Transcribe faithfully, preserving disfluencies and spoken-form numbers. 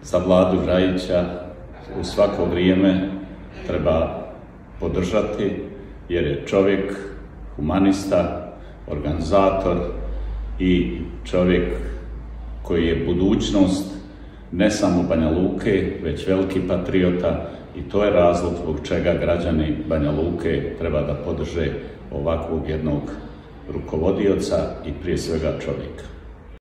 za Vladu Žajića u svako vrijeme treba podržati, jer je čovjek humanista, organizator i čovjek koji je budućnost ne samo Banja Luke, već veliki patriota, i to je razlog zbog čega građani Banja Luke treba da podrže ovakvog jednog rukovodioca i prije svega čovjeka.